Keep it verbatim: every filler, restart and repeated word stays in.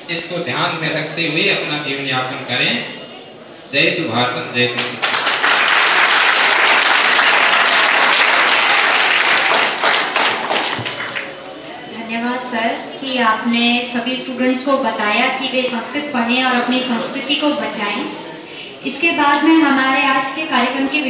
इसको ध्यान में रखते हुए अपना जीवन यापन करें। जय तु भारतम, जय तु। धन्यवाद सर कि आपने सभी स्टूडेंट्स को बताया कि वे संस्कृत पढ़ें और अपनी संस्कृति को बचाएं। इसके बाद में हमारे आज के कार्यक्रम की